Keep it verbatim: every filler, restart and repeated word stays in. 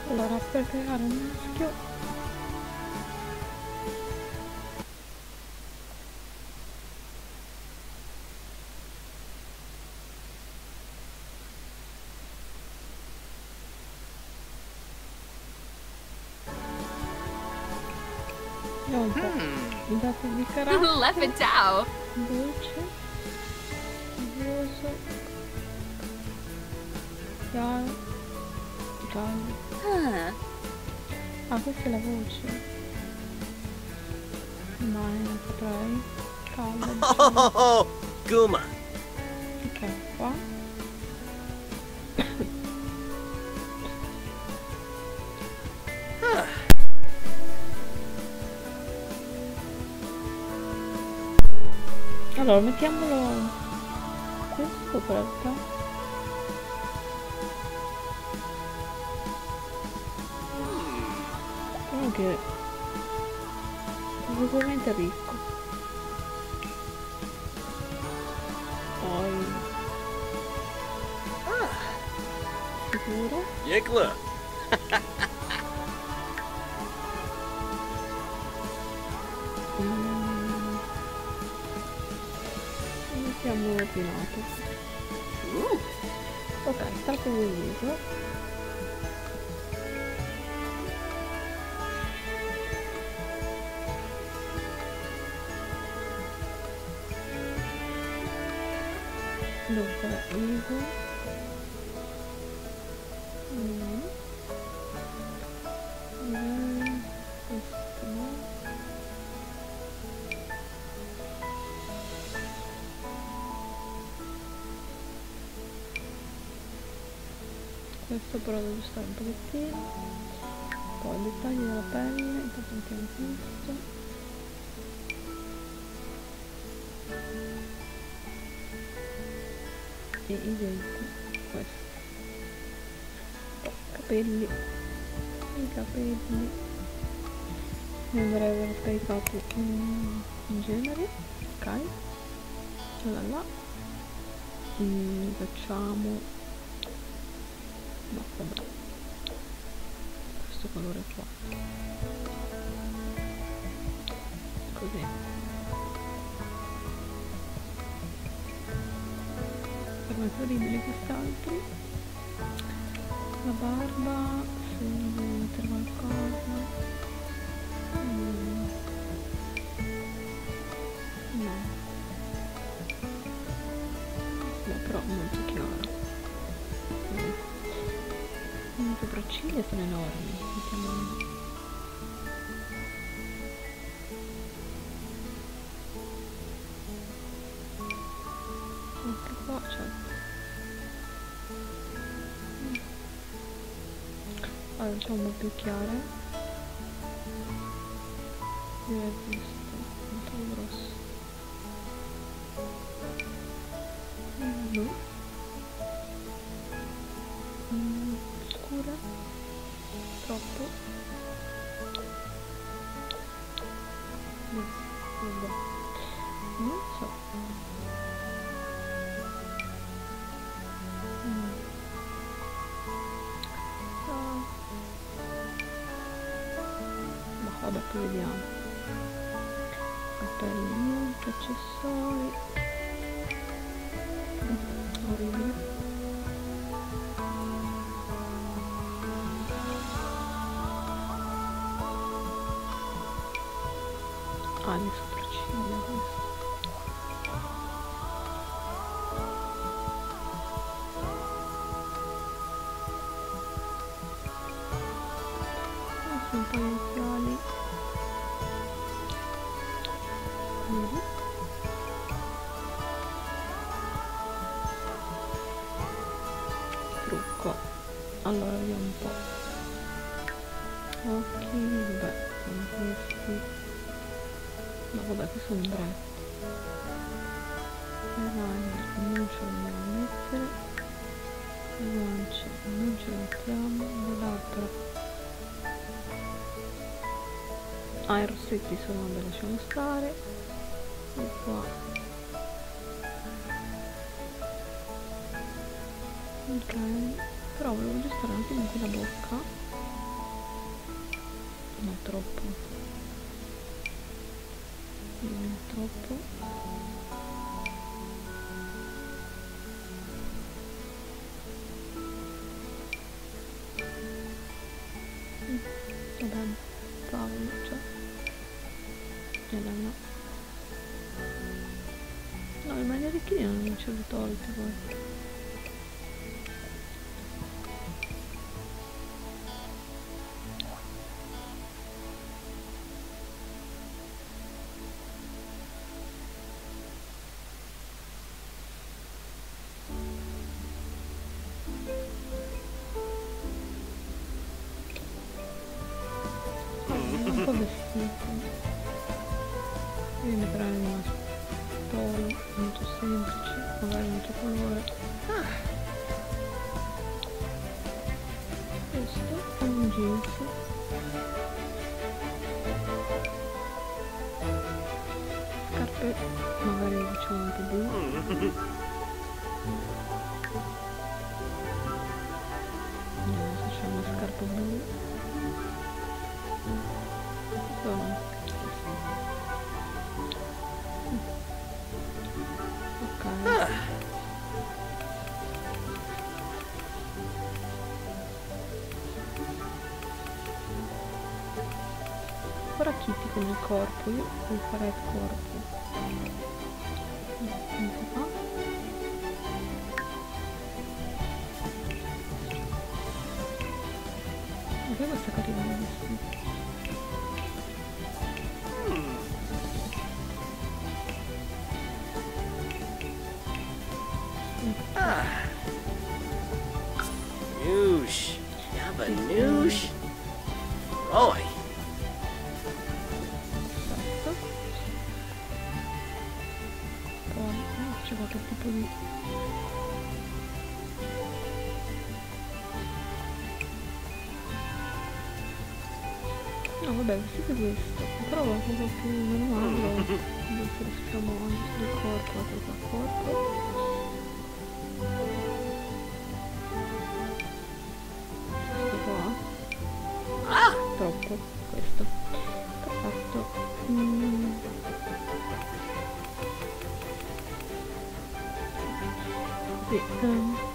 Allora, per creare un maschio vediamo un po'. Hmm. I dati di carattere Lepidao. dolce, rosa, chiaro, giallo. Huh. Ah, questa è la voce. No, non potrei. Calda, diciamo. Oh, Guma. Ok, qua. Ah. Allora, mettiamolo questo per realtà. Vediamo che sicuramente è ricco. Poi sicuro. Yigla. Mm. Mettiamo ordinato. Ooh. Ok, stato di viso. Dunque, viso. Mm. Mm. Questo no. Questo però deve stare un pochettino. Poi i dettagli della pelle, intanto mettiamo questo. E i denti, questo. Poi i capelli. I capelli. Ne andrei a aver scaricato in, in genere. Ok. Là là. Mm, facciamo. No, vabbè. Questo colore qua. Così. Per me è orribile quest'altro. La barba, se devo mettere qualcosa. Mm. No. No, però molto chiaro. Mm. Le sopracciglia sono enormi. Mettiamo. Anche qua c'è. Allora, facciamo un po' più chiare. Direi questo, un po' grosso. Blu. Mm, scura. Troppo. No, vabbè. Non so. Mm. Ah. Ma vabbè, poi vediamo. Capelli, niente, accessori. Mm, orribile. Ah, le sopracciglia, questo. Adesso un po' di occhiali. Vedi? Trucco. Allora, vediamo un po'. Occhi, vabbè, sono questi. No, vabbè, qui sono ombretti. Eyeliner non ce lo andiamo a mettere. Le guance non ce le mettiamo. Le labbra. Ah, i rossetti sono, vabbè, lasciamo stare. E qua. Ok. Però volevo aggiustare un attimo anche la bocca. No, troppo. Non troppo. Vabbè, Paolo, cioè Elena. No, i manierichini non ce li tolti poi. Un po' vestito. Io ne prendo una polo molto semplice, magari un altro colore. Questo è un jeans. Scarpe magari diciamo un po' blu. Vediamo se c'è una scarpa blu. Sono. Ok. Ora Kitty con il corpo, io devo fare il corpo. Non si fa. Ok, questa carina da vestito. Ah. Noosh. Yabba noosh. Roy. Perfetto. Poi eh, c'è qualche tipo di... No vabbè, vestito questo. Però un po' più meno male, devo essere schiamone sul corpo, la cosa al corpo. Troppo questo. Perfetto. Mm. Sì, um.